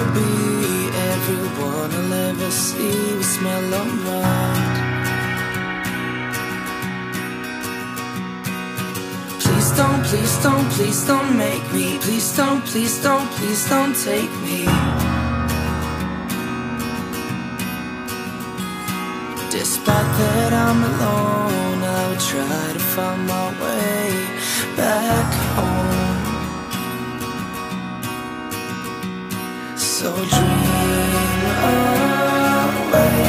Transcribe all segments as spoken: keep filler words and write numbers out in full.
will be everyone I'll ever see will smell alright. Please don't, please don't, please don't make me. Please don't, please don't, please don't take me. Despite that I'm alone, I will try to find my way back home. So dream away,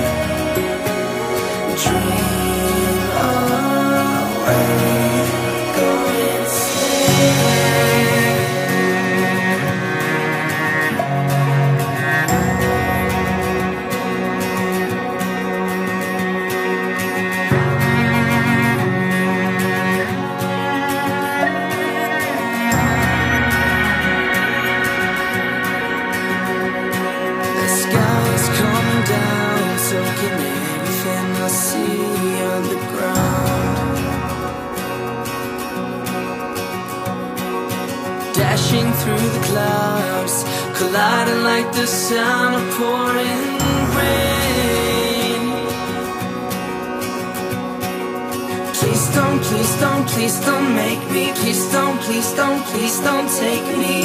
dream away, go insane. Soaking everything I see on the ground, dashing through the clouds, colliding like the sound of pouring rain. Please don't, please don't, please don't make me. Please don't, please don't, please don't take me.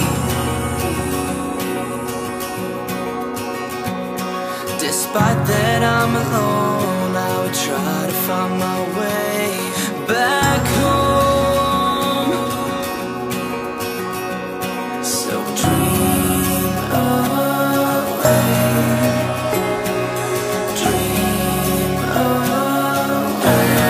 Despite that I'm alone, I would try to find my way back home. So dream away, dream away.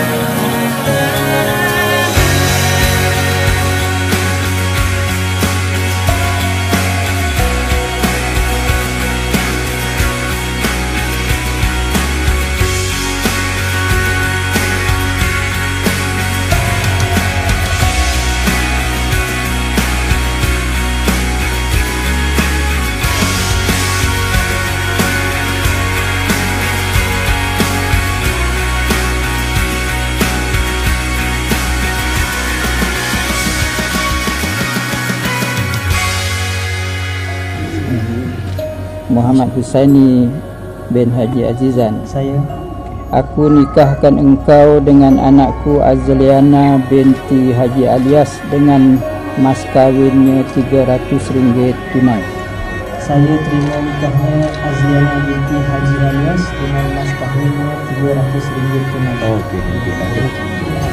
Muhammad Husaini bin Haji Azizan. Saya. Aku nikahkan engkau dengan anakku Azliana binti Haji Alias dengan mas kawinnya tiga ratus ringgit tunai. Saya terima nikahnya Azliana binti Haji Alias dengan mas kawinnya tiga ratus ringgit tunai. Okey, terima kasih.